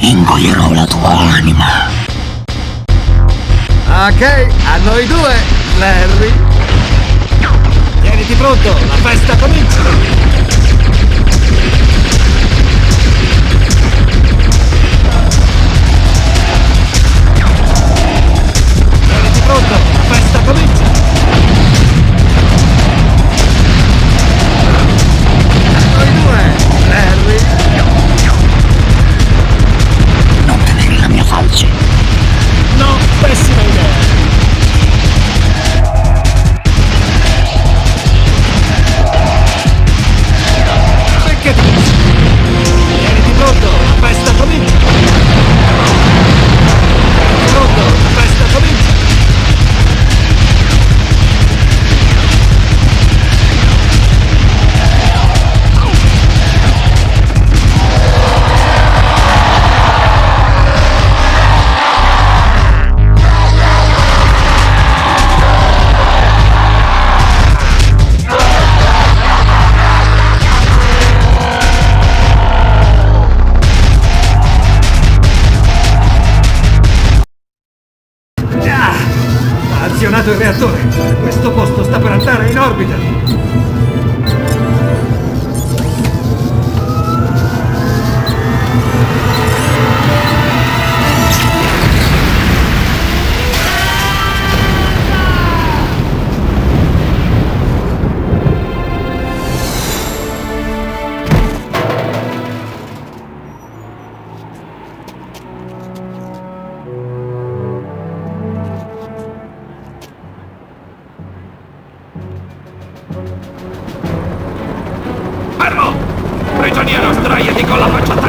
Ingoierò la tua anima. Ok, a noi due, Larry. Tieniti pronto, la festa comincia! Pronto, la festa comincia! Noi due, Larry! Non tenere la mia falce. No, pessima idea! Perché tu? Tieniti pronto, la festa comincia! Pronto, la festa comincia! Ha azionato il reattore! Questo posto sta per andare in orbita! Fermo! Prigioniero, sdraiati con la faccia